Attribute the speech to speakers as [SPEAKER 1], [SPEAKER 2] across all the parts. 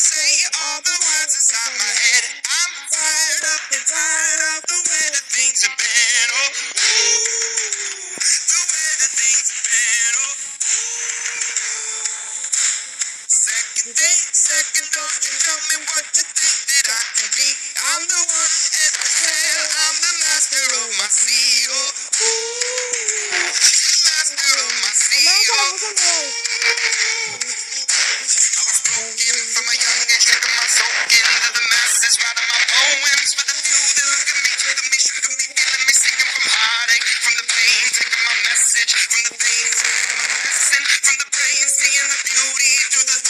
[SPEAKER 1] say all the words inside my head. I'm tired of the way that things have been. Oh, ooh, the way that things have been. Oh, second date, second, don't you tell me what you think that I can be. I'm the one at the sail, I'm the master of my sea. Oh, ooh, master of my sea. Broken from a young age, drinking my soul into the masses, writing my poems for the few that look at me, feeling me, singing from heartache, from the pain, taking my message, from the pain, taking my lesson, from the pain, seeing the beauty through the.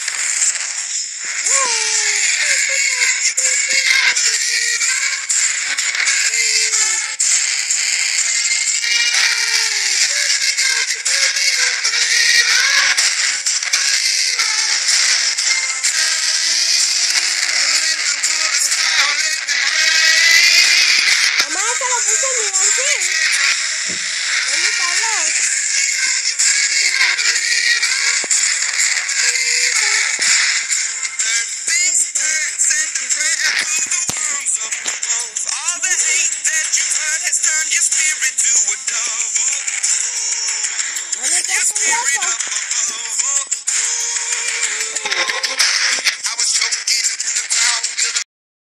[SPEAKER 1] All the hate that you've heard has turned your spirit to a dove. Your spirit up above.